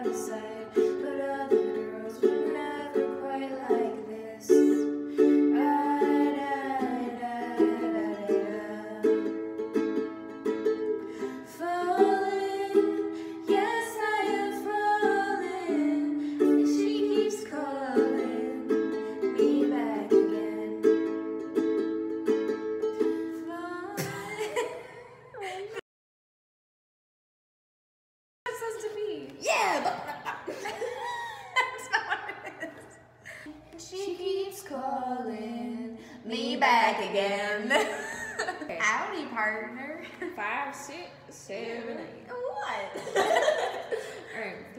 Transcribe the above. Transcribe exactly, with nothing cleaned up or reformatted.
the side, but other girls were never quite like this. Falling, yes I am falling, and she keeps calling me back again. Supposed to be. Yeah, but That's not what it is. She keeps calling me back again. Howdy, partner. Five, six, seven, eight. What? All right.